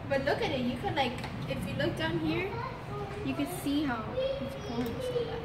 But look at it. You could like, if you look down here, you can see how it's going so bad.